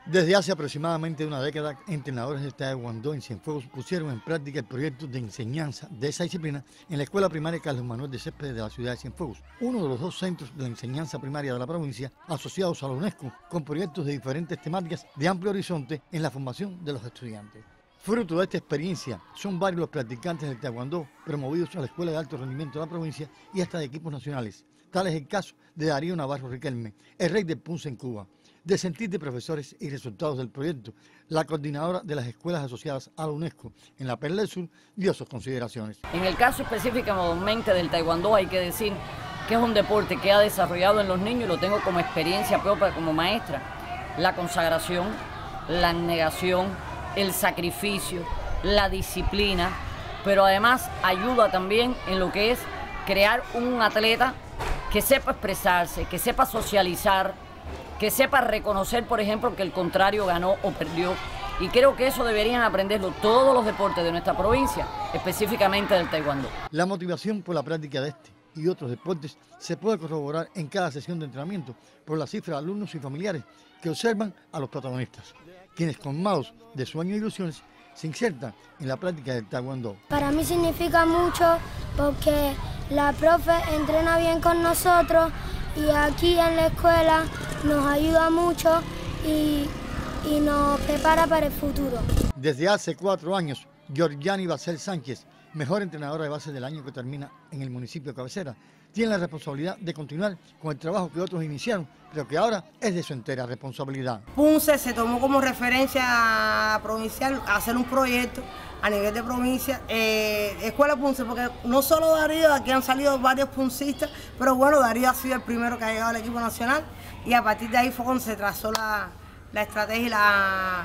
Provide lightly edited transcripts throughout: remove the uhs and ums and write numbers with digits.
Desde hace aproximadamente una década, entrenadores de taekwondo en Cienfuegos pusieron en práctica el proyecto de enseñanza de esa disciplina en la Escuela Primaria Carlos Manuel de Céspedes de la ciudad de Cienfuegos, uno de los dos centros de la enseñanza primaria de la provincia asociados a la UNESCO, con proyectos de diferentes temáticas de amplio horizonte en la formación de los estudiantes. Fruto de esta experiencia, son varios los practicantes del taekwondo promovidos a la Escuela de Alto Rendimiento de la provincia y hasta de equipos nacionales. Tal es el caso de Darío Navarro Riquelme, el rey del Punce en Cuba. De sentir de profesores y resultados del proyecto, la coordinadora de las escuelas asociadas a la UNESCO en la Perla del Sur dio sus consideraciones. En el caso específicamente del taekwondo hay que decir que es un deporte que ha desarrollado en los niños, y lo tengo como experiencia propia como maestra, la consagración, la abnegación, el sacrificio, la disciplina, pero además ayuda también en lo que es crear un atleta que sepa expresarse, que sepa socializar, que sepa reconocer, por ejemplo, que el contrario ganó o perdió. Y creo que eso deberían aprenderlo todos los deportes de nuestra provincia, específicamente del taekwondo. La motivación por la práctica de este y otros deportes se puede corroborar en cada sesión de entrenamiento por la cifra de alumnos y familiares que observan a los protagonistas, quienes colmados de sueños e ilusiones se insertan en la práctica del taekwondo. Para mí significa mucho porque la profe entrena bien con nosotros y aquí en la escuela nos ayuda mucho y nos prepara para el futuro. Desde hace 4 años, Georgiani Bacel Sánchez, mejor entrenadora de base del año que termina en el municipio de Cabecera, tiene la responsabilidad de continuar con el trabajo que otros iniciaron, pero que ahora es de su entera responsabilidad. Punce se tomó como referencia provincial a hacer un proyecto a nivel de provincia, Escuela Punce, porque no solo Darío, aquí han salido varios puncistas, pero bueno, Darío ha sido el primero que ha llegado al equipo nacional y a partir de ahí fue cuando se trazó la estrategia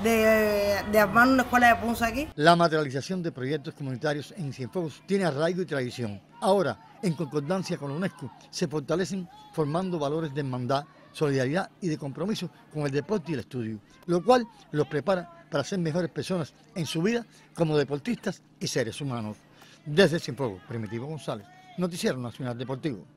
de armar una escuela de Punce aquí. La materialización de proyectos comunitarios en Cienfuegos tiene arraigo y tradición. Ahora, en concordancia con la UNESCO, se fortalecen formando valores de hermandad, solidaridad y de compromiso con el deporte y el estudio, lo cual los prepara para ser mejores personas en su vida como deportistas y seres humanos. Desde Cienfuegos, Primitivo González, Noticiero Nacional Deportivo.